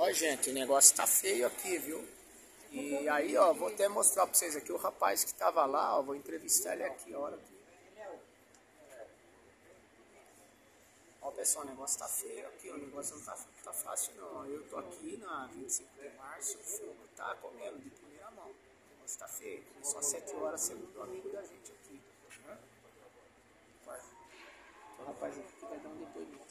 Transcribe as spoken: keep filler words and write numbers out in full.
Ó, gente, o negócio tá feio aqui, viu? E aí, ó, vou até mostrar pra vocês aqui o rapaz que tava lá, ó, vou entrevistar ele aqui, ó, aqui. Ó, pessoal, o negócio tá feio aqui, ó, o negócio não tá, tá fácil não. Eu tô aqui na vinte e cinco de março, o fogo tá comendo de primeira mão. O negócio tá feio, só sete horas, segundo o amigo da gente aqui. Né? O rapaz aqui vai dar um depoimento.